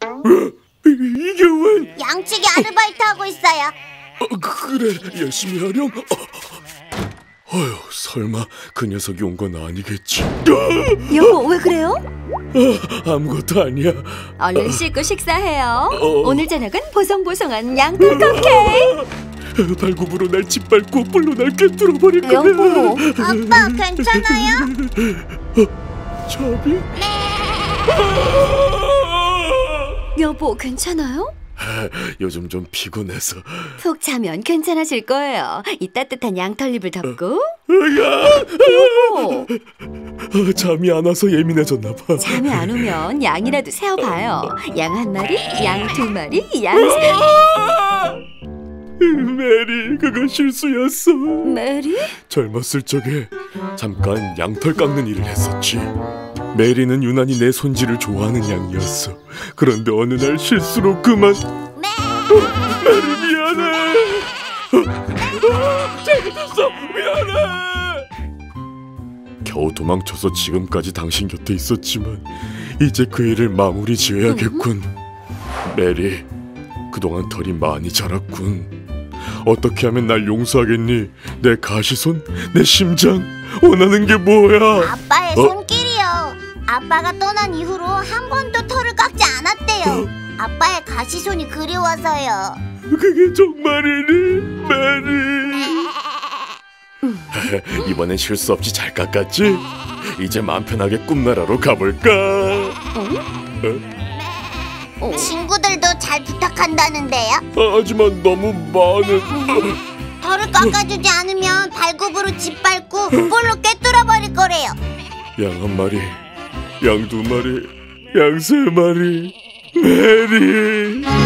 이게 웬? 양치기 아르바이트 하고 있어요. 그래, 열심히 하렴. 어휴, 설마 그 녀석이 온 건 아니겠지? 여보, 왜 그래요? 아무것도 아니야. 얼른 씻고 식사해요. 오늘 저녁은 보송보송한 양털 컵케이크. 발굽으로 날 짓밟고 뿔로 날 꿰뚫어버릴 거야. 여보. 아빠, 괜찮아요? 자비? 여보, 괜찮아요? 요즘 좀 피곤해서. 푹 자면 괜찮아질 거예요. 이 따뜻한 양털립을 덮고. 여보, 잠이 안 와서 예민해졌나 봐. 잠이 안 오면 양이라도 세어봐요. 양 한 마리, 양 두 마리, 양 세... 메리, 그건 실수였어. 메리? 젊었을 적에 잠깐 양털 깎는 일을 했었지. 메리는 유난히 내 손질을 좋아하는 양이었어. 그런데 어느 날 실수로 그만. 메리 미안해. 잘못했어. 미안해. 겨우 도망쳐서 지금까지 당신 곁에 있었지만 이제 그 일을 마무리 지어야겠군. 메리, 그동안 털이 많이 자랐군. 어떻게 하면 날 용서하겠니? 내 가시손? 내 심장? 원하는 게 뭐야? 아빠의 손길이요. 아빠가 떠난 이후로 한 번도 털을 깎지 않았대요. 아빠의 가시손이 그리워서요. 그게 정말이니, 메리? 이번엔 실수 없이 잘 깎았지? 이제 마음 편하게 꿈나라로 가볼까? 친구들도 잘 부탁한다는데요. 하지만 너무 많은... 털을 깎아주지 않으면 발굽으로 짓밟고 뿔로 꿰뚫어버릴 거래요. 양 한 마리, 양 두 마리, 양 세 마리, 메리.